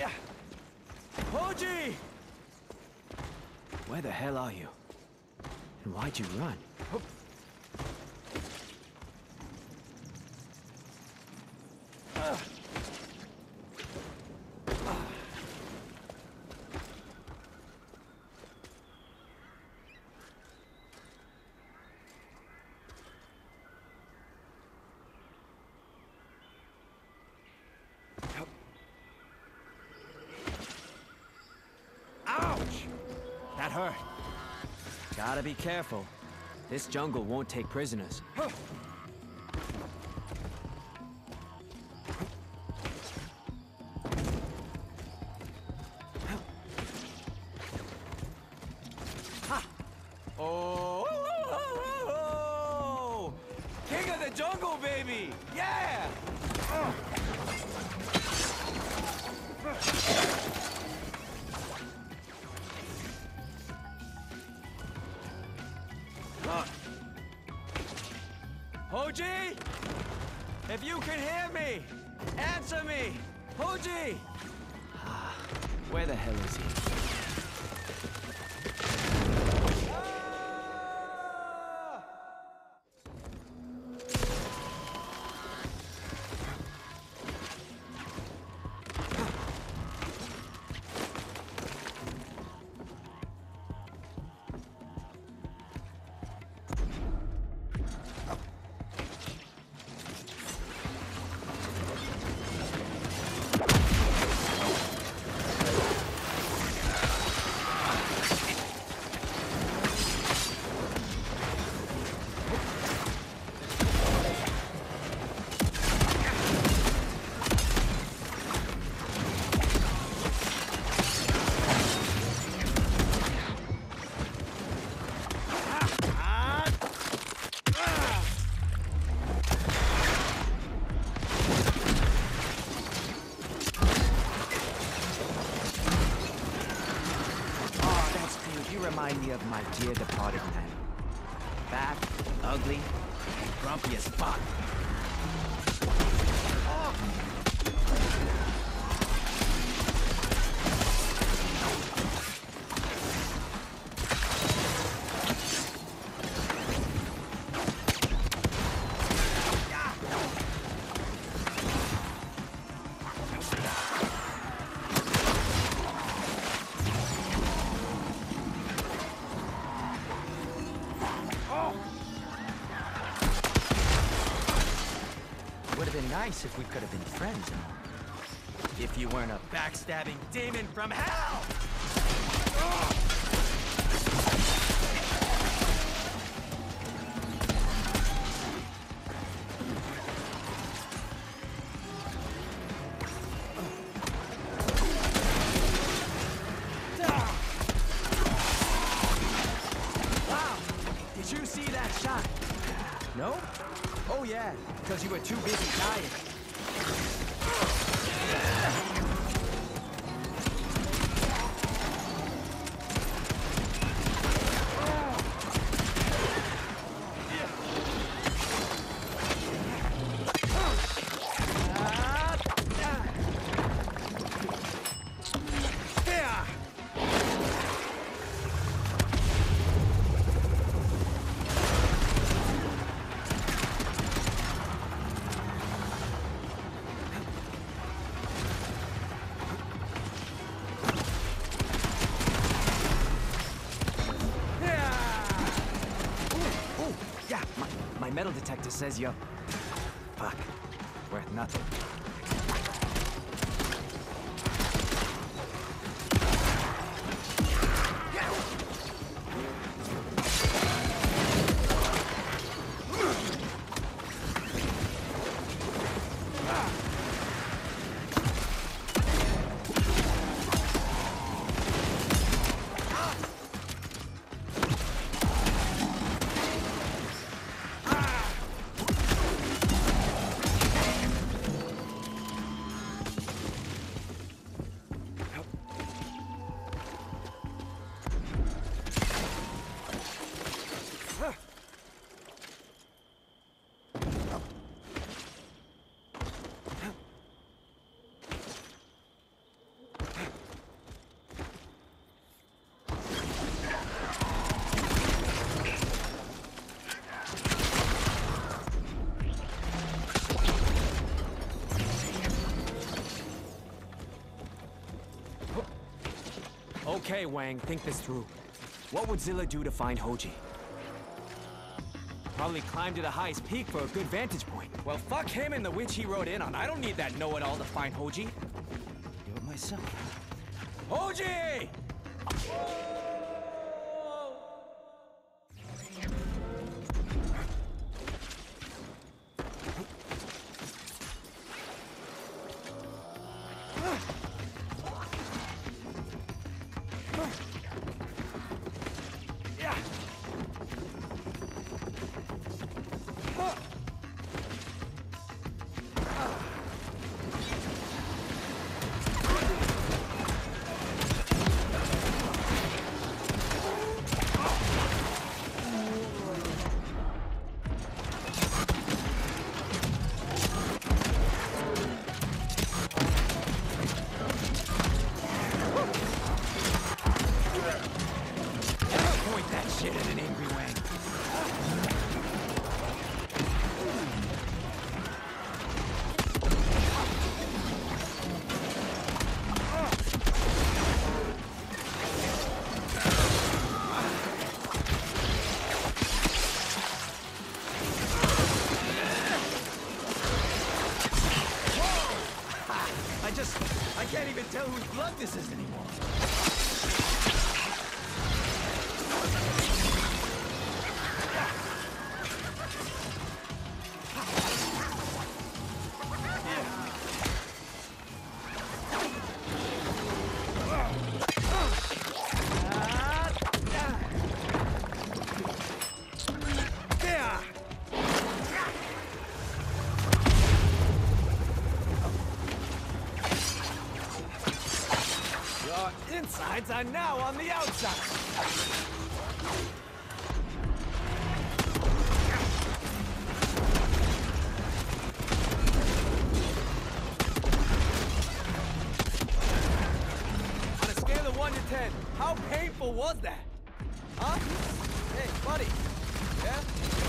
Yeah. Hoji! Where the hell are you? And why'd you run? Ouch! That hurt. Gotta be careful. This jungle won't take prisoners. Oh! King of the jungle, baby! Yeah! Hoji! If you can hear me, answer me! Hoji! Where the hell is he? Remind me of my dear departed man. Fat, ugly, and grumpy as fuck. Would have been nice if we could have been friends. If you weren't a backstabbing demon from hell! Wow! Did you see that shot? No? Oh yeah, because you were too busy dying. My metal detector says you're... Fuck. Worth nothing. Okay, Wang, think this through. What would Zilla do to find Hoji? Probably climb to the highest peak for a good vantage point. Well, fuck him and the witch he rode in on. I don't need that know-it-all to find Hoji. Do it myself. Hoji! I can't even tell whose blood this is anymore. Insides are now on the outside. On a scale of 1 to 10, how painful was that? Huh? Hey, buddy. Yeah?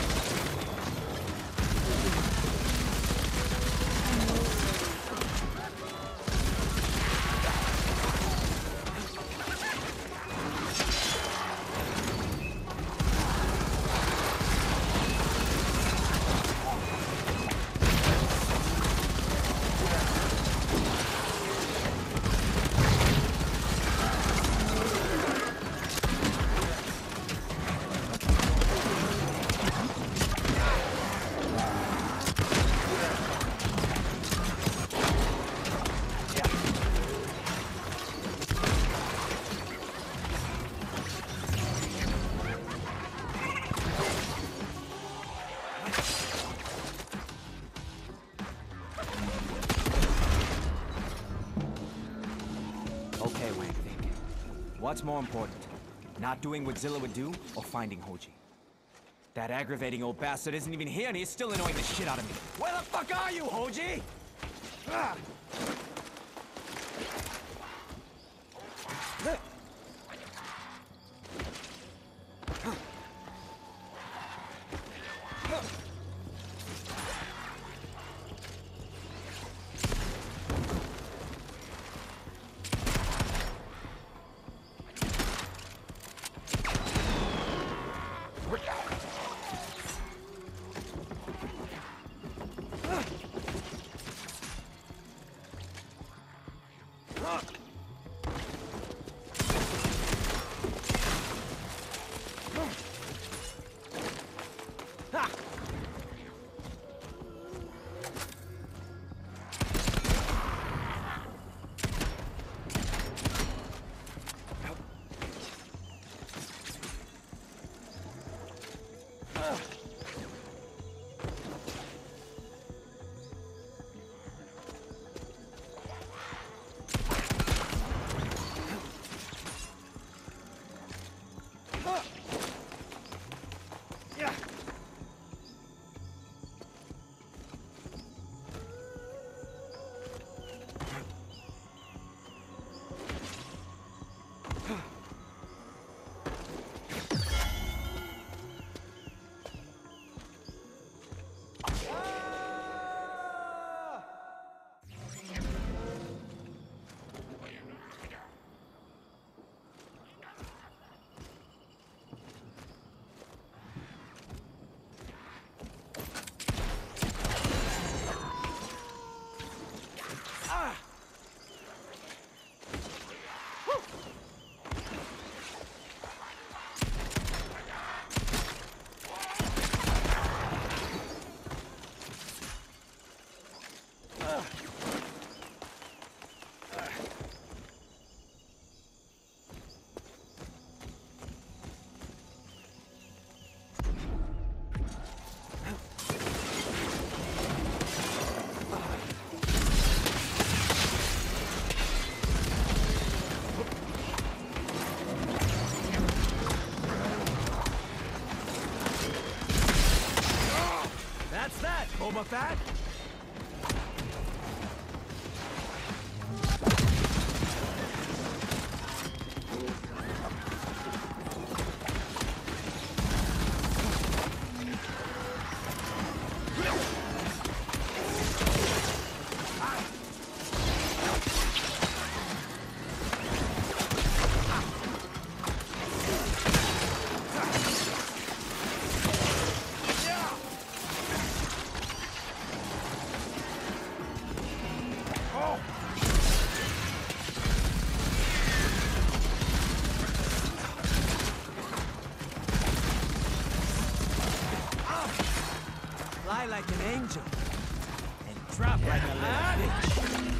Okay, Wang, think. What's more important? Not doing what Zilla would do, or finding Hoji? That aggravating old bastard isn't even here and he's still annoying the shit out of me. Where the fuck are you, Hoji? Ah! That's that, Boba Fett! Fly like an angel, and drop like a little bitch.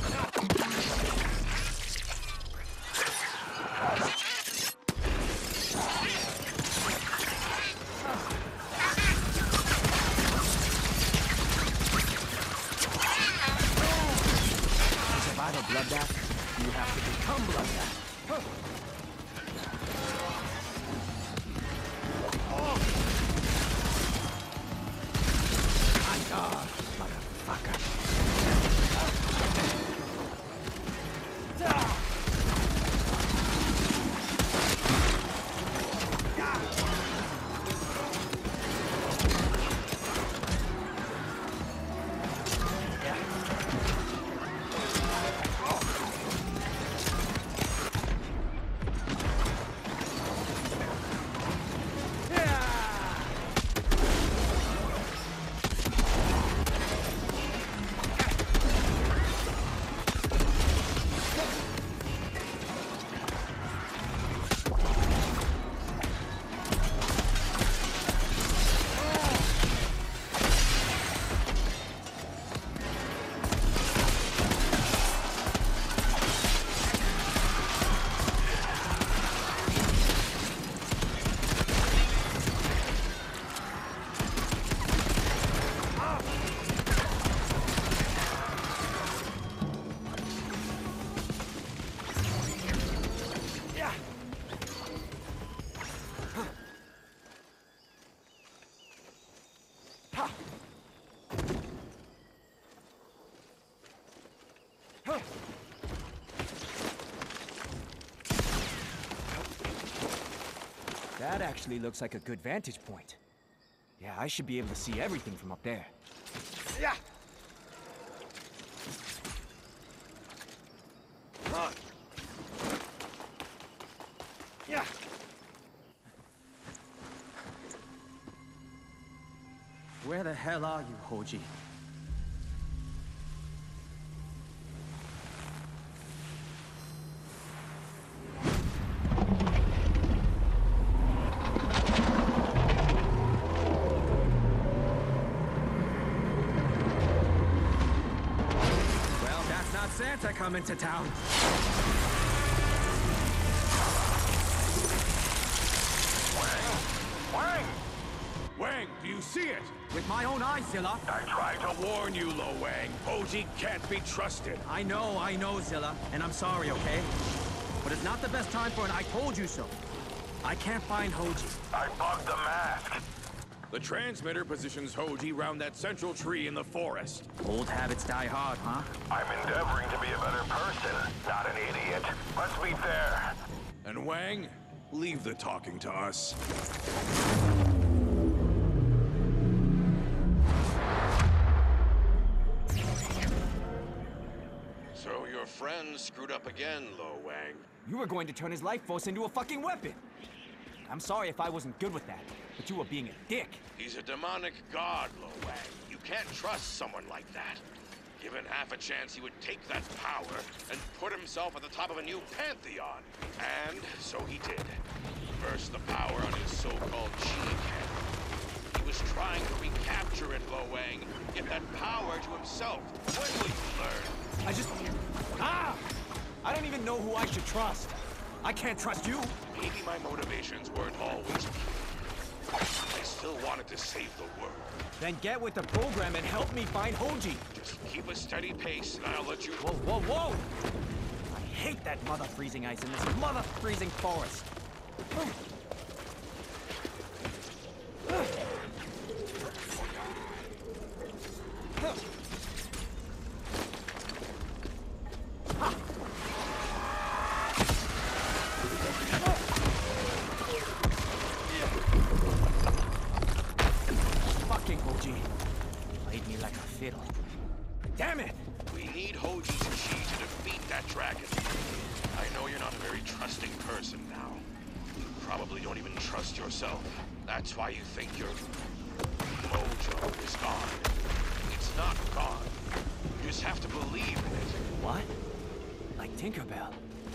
To survive a bloodbath, you have to become bloodbath. That actually looks like a good vantage point. Yeah, I should be able to see everything from up there. Yeah. Yeah. Where the hell are you, Hoji? Santa coming to town. Wang! Wang, do you see it? With my own eyes, Zilla. I tried to warn you, Lo Wang. Hoji can't be trusted. I know, Zilla, and I'm sorry, okay? But it's not the best time for an I told you so. I can't find Hoji. I bugged the mask. The transmitter positions Hoji round that central tree in the forest. Old habits die hard, huh? I'm endeavoring to be a better person, not an idiot. Let's meet there. And Wang, leave the talking to us. So your friend screwed up again, Lo Wang. You were going to turn his life force into a fucking weapon. I'm sorry if I wasn't good with that, but you were being a dick. He's a demonic god, Lo Wang. You can't trust someone like that. Given half a chance, he would take that power and put himself at the top of a new pantheon. And so he did. Burst the power on his so-called Chi cannon. He was trying to recapture it, Lo Wang. Get that power to himself. When will you learn? I just... Ah! I don't even know who I should trust. I can't trust you. Maybe my motivations weren't always pure. I still wanted to save the world. Then get with the program and help me find Hoji. Just keep a steady pace, and I'll let you... Whoa, whoa, whoa! I hate that mother freezing ice in this mother freezing forest. Fucking Hoji. Played me like a fiddle. Damn it! We need Hoji's chi to defeat that dragon. I know you're not a very trusting person now. You probably don't even trust yourself. That's why you think your mojo is gone. It's not gone. You just have to believe in it. What? Like Tinkerbell?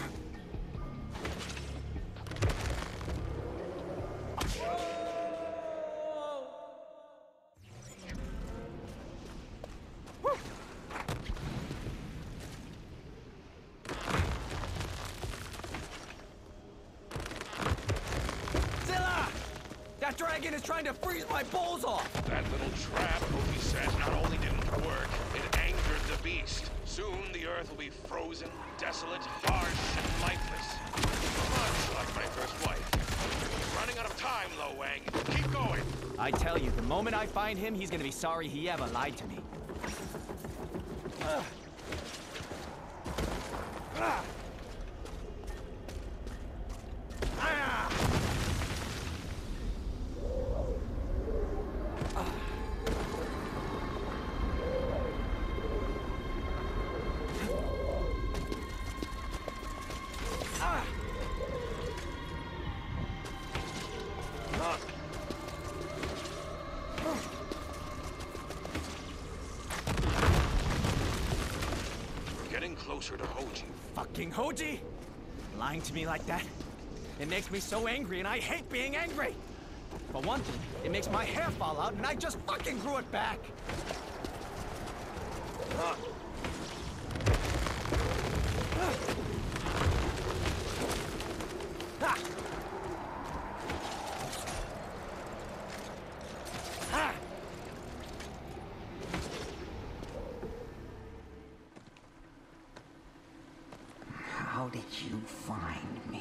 Zilla! That dragon is trying to freeze my balls off! That little trap, Hoji said, not only didn't work, it angered the beast. Soon the Earth will be frozen, desolate, harsh, and lifeless. Much like my first wife. We're running out of time, Lo Wang. Keep going. I tell you, the moment I find him, he's gonna be sorry he ever lied to me. Ah. Ah. We're getting closer to Hoji. Fucking Hoji! Lying to me like that? It makes me so angry, and I hate being angry! For one thing, it makes my hair fall out, and I just fucking grew it back! How did you find me?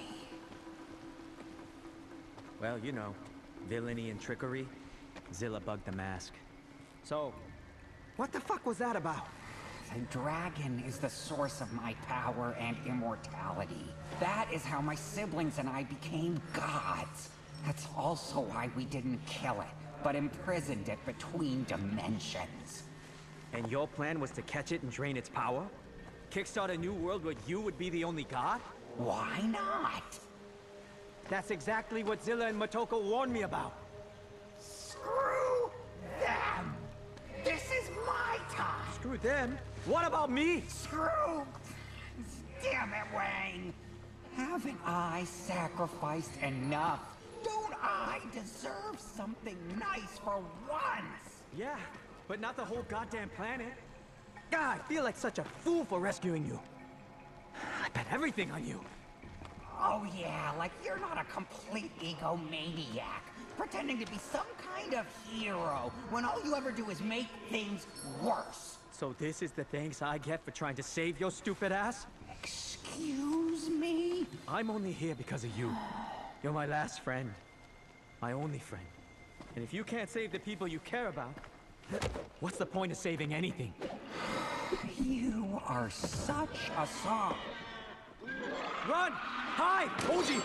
Well, you know, villainy and trickery. Zilla bugged the mask. So, what the fuck was that about? The dragon is the source of my power and immortality. That is how my siblings and I became gods. That's also why we didn't kill it, but imprisoned it between dimensions. And your plan was to catch it and drain its power? Kickstart a new world where you would be the only god? Why not? That's exactly what Zilla and Motoko warned me about. Screw them! This is my time! Screw them. What about me? Screw! Damn it, Wang! Haven't I sacrificed enough? Don't I deserve something nice for once? Yeah, but not the whole goddamn planet. God, I feel like such a fool for rescuing you. I bet everything on you. Oh yeah, like you're not a complete egomaniac, pretending to be some kind of hero, when all you ever do is make things worse. So this is the thanks I get for trying to save your stupid ass? Excuse me? I'm only here because of you. You're my last friend. My only friend. And if you can't save the people you care about, what's the point of saving anything? You are such a song. Run! Hide! Hoji!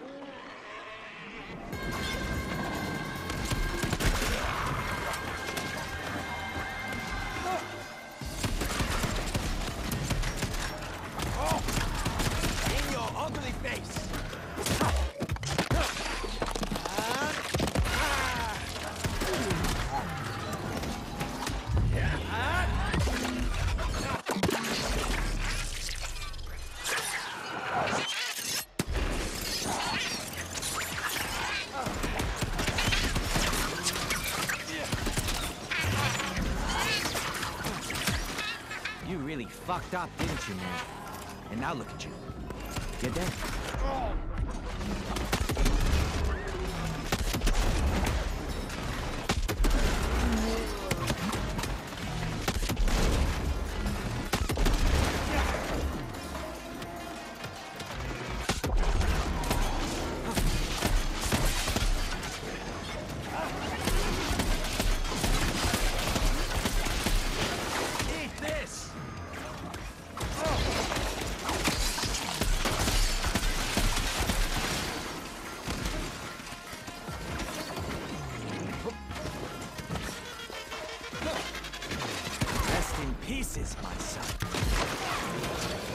In your ugly face! really fucked up, didn't you, man? And now look at you. You're dead. Pieces, my son.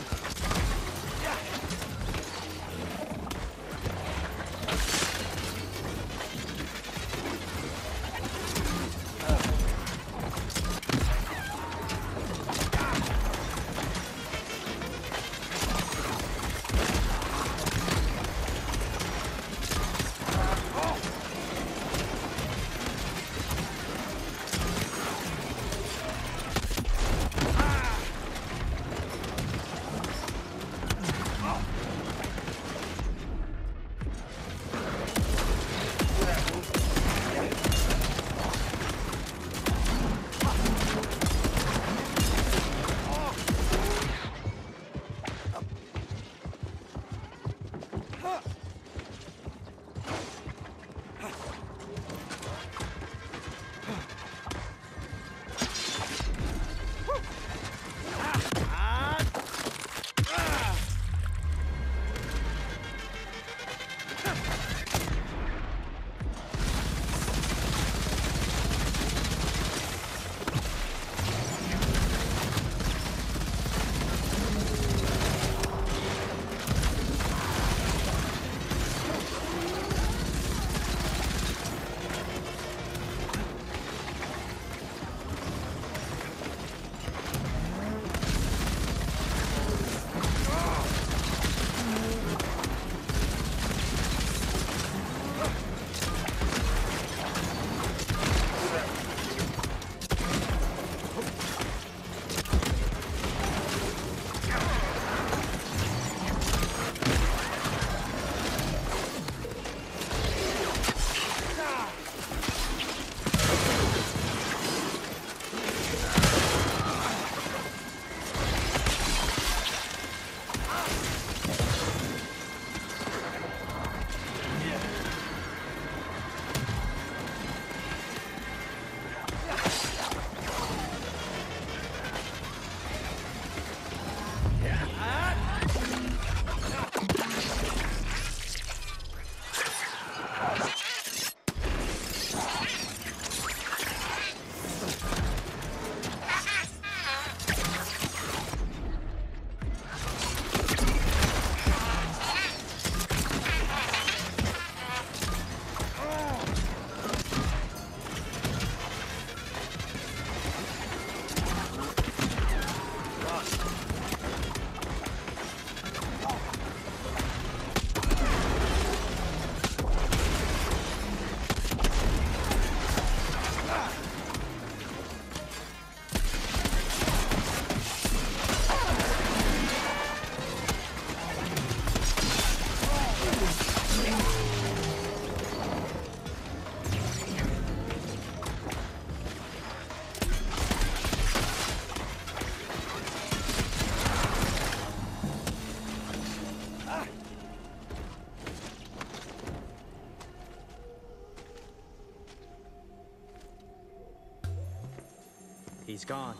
He's gone.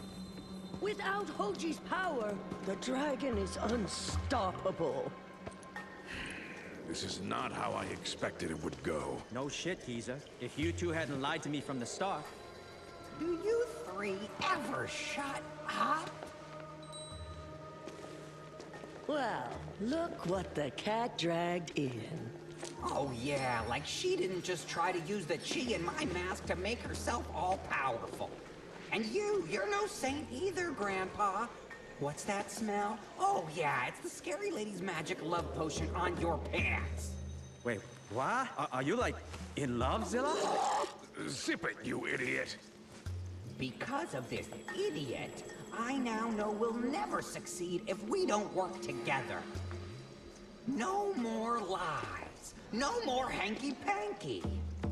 Without Hoji's power, the dragon is unstoppable. This is not how I expected it would go. No shit, Kiza. If you two hadn't lied to me from the start. Do you three ever shut up? Well, look what the cat dragged in. Oh yeah, like she didn't just try to use the chi in my mask to make herself all-powerful. And you're no saint either, Grandpa. What's that smell? Oh yeah, it's the scary lady's magic love potion on your pants. Wait, what? Are you like in love, Zilla? Zip it, you idiot! Because of this idiot, I now know we'll never succeed if we don't work together. No more lies. No more hanky-panky.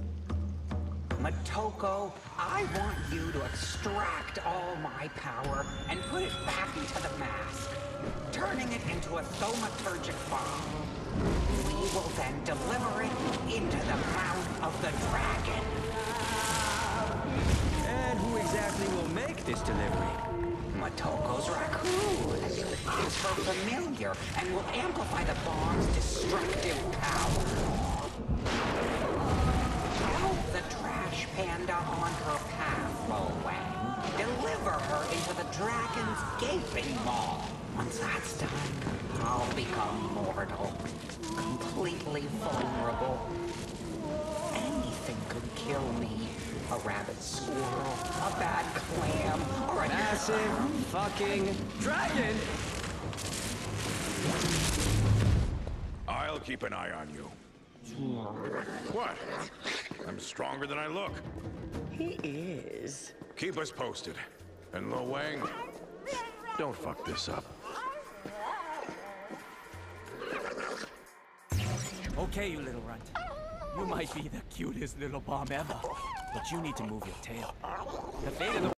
Motoko, I want you to extract all my power and put it back into the mask, turning it into a thaumaturgic bomb. We will then deliver it into the mouth of the dragon. And who exactly will make this delivery? Motoko's raccoon. It's her familiar and will amplify the bomb's destructive power. Help the trash panda on her path, Lo Wang. Deliver her into the dragon's gaping maw. Once that's done, I'll become mortal. Completely vulnerable. Anything could kill me. A rabid squirrel, a bad clam, or a Massive fucking dragon! I'll keep an eye on you. What? I'm stronger than I look. He is. Keep us posted. And Lo Wang, don't fuck this up. Okay, you little runt. You might be the cutest little bomb ever, but you need to move your tail. The fate of the